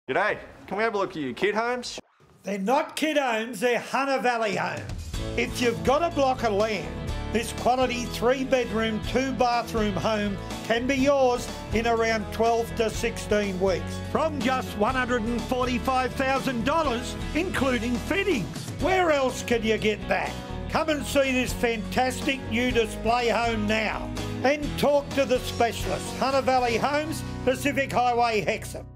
G'day, can we have a look at your kid homes? They're not kid homes, they're Hunter Valley homes. If you've got a block of land, this quality 3-bedroom, 2-bathroom home can be yours in around 12 to 16 weeks from just $145,000, including fittings. Where else can you get that? Come and see this fantastic new display home now and talk to the specialist. Hunter Valley Homes, Pacific Highway, Hexham.